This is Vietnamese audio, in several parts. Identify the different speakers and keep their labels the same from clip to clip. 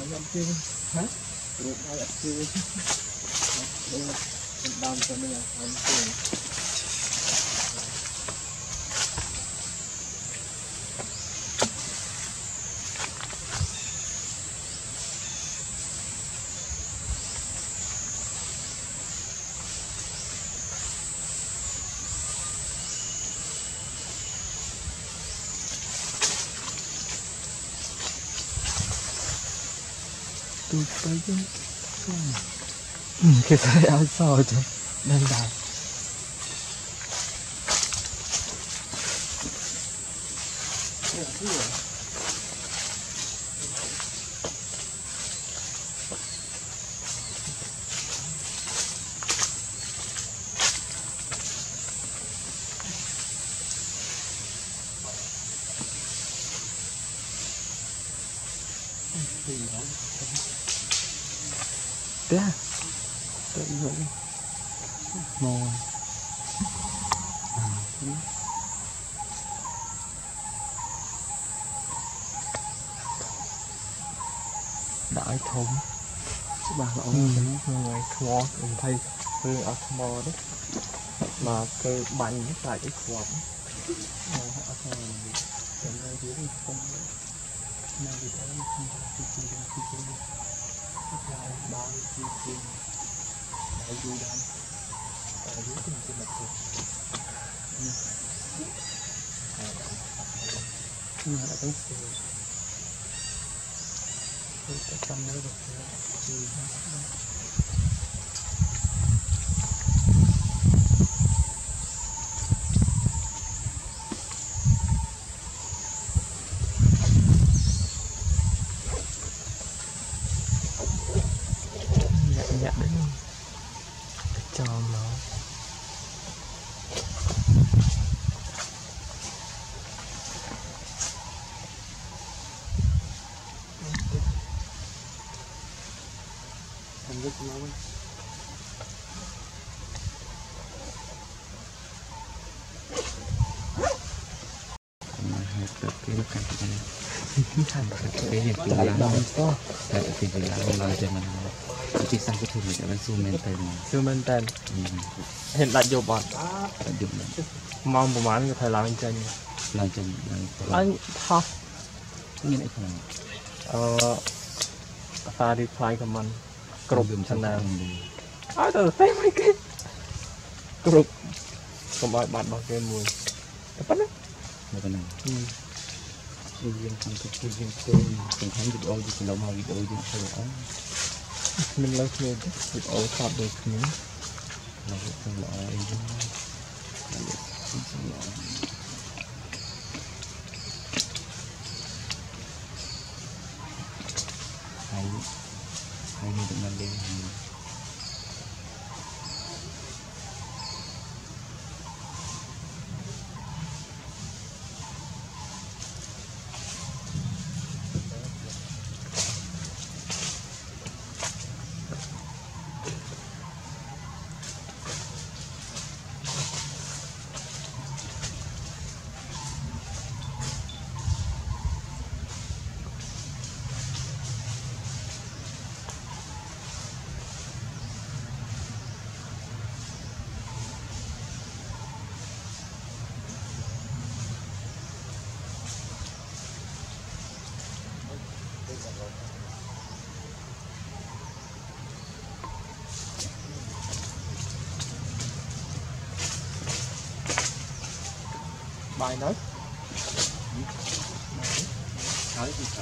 Speaker 1: hả? Rụt ai ở kia. Đam cho mình là anh kia.
Speaker 2: Tôi phải chứ cái tay áo sò chứ đang đào thế tự vậy mồi đại thống chứ bà là ông ngoài khóa ông thay hương ở mò đấy mà cái bánh tại cái khóa họ không đến đây dưới thì không mà vì thế nó không có cái lại bao nhiêu đại du đan ở dưới trên mặt hồ nhưng mà lại cái trong đấy được nhẹ đấy cho nó không biết nó ấy.
Speaker 3: cái hiện tượng là nó tại vì làเราจะมันที่สร้างก็ถูกแต่มันซูมเมนเต็ม
Speaker 2: hiện đại dục bọn
Speaker 3: แต่ยุบมัน
Speaker 2: mong của mán phải làm anh chân
Speaker 3: เราจะ
Speaker 2: anh thọc
Speaker 3: นี่ไอ้ของ
Speaker 2: ta đi fly của mình cục chân nào
Speaker 3: ดี
Speaker 2: ai tao thấy mấy cái cục còn bao bạn bao cái mùi bắt đấy
Speaker 3: แล้วก็นั่งดูยังทำกับดูยังโตยังทำวิดีโออยู่เรามาวิดีโอยังโตอ๋อ
Speaker 2: mình lấy cái việc ổ thọt được nữa
Speaker 3: เราต้องรอเองเราต้องรอให้มีตรงนั้นเลย
Speaker 2: bài nói
Speaker 3: gì thật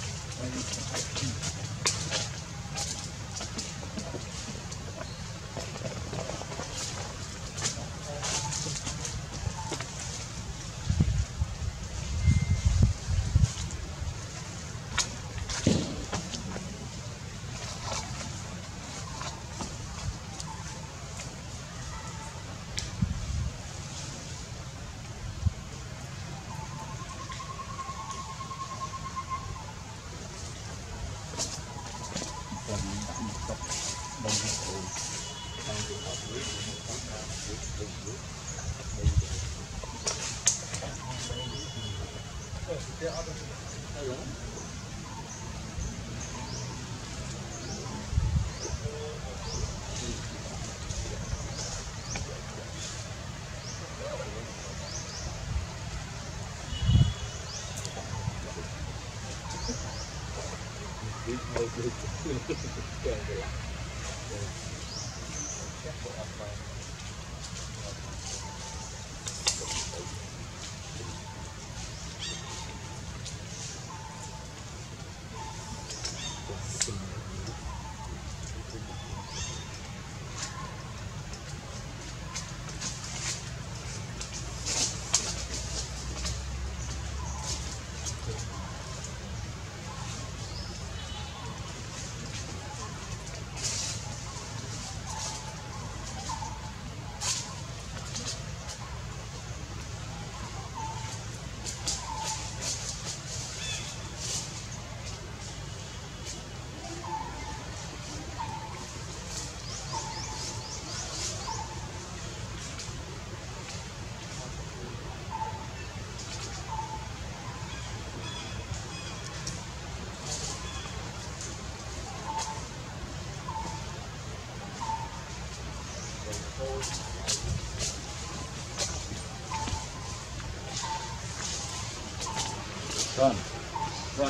Speaker 3: Run, run.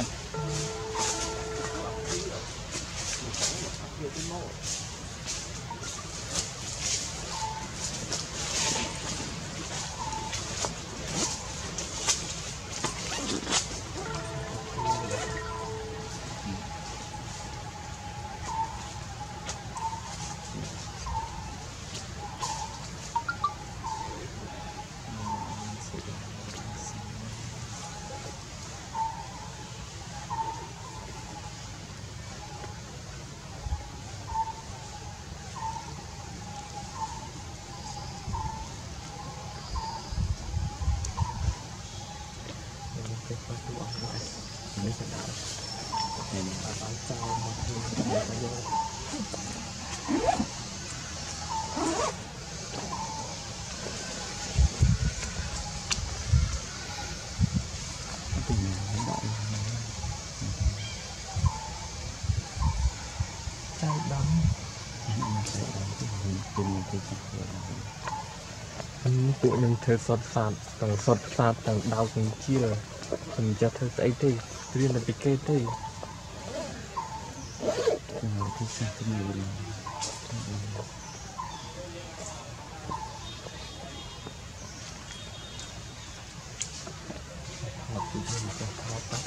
Speaker 3: Ini sedap. Ini apa cau makin aja. Cay đắng. Tụi mình thử sọt sạt tầng đau cùng chia mình cho thử ấy đi riêng là bị kê đi thì sao cái này học thì mình sẽ khó tắt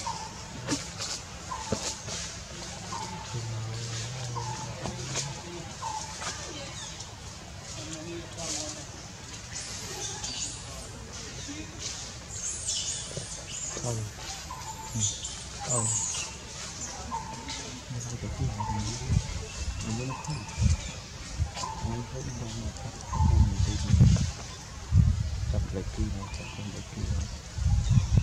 Speaker 3: không không nó có cái gì mình nó không mình thấy nó không mà không mình thấy gì tập lại kia nó sẽ không được kia